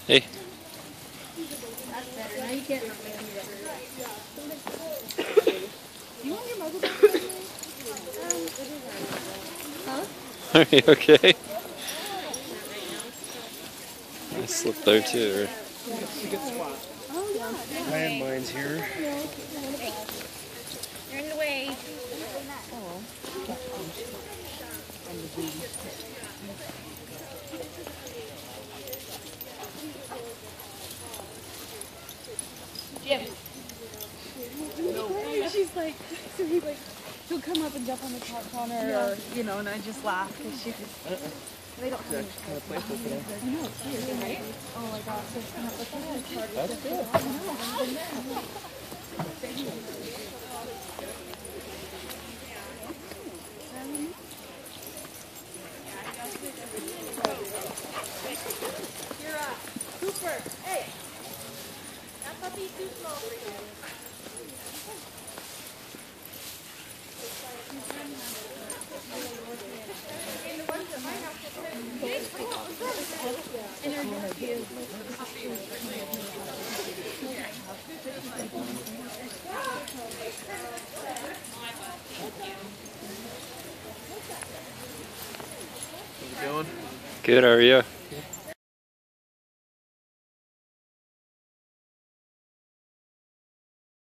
Hey. That's better. Now you can't. You want your muggle back? Huh? Are you okay? I slipped there too. It's a good spot. Oh, yeah. Landmines here. You're in the way. Jim. She's like, so he's like, he'll come up and jump on the top corner, or, you know, and I just laugh because she they don't have any kind of playful today. I know, it's weird, right? Oh my gosh, it's kind of like That's good. You're up. Cooper, hey! That puppy's too small for you. How's it going? Good, how are you?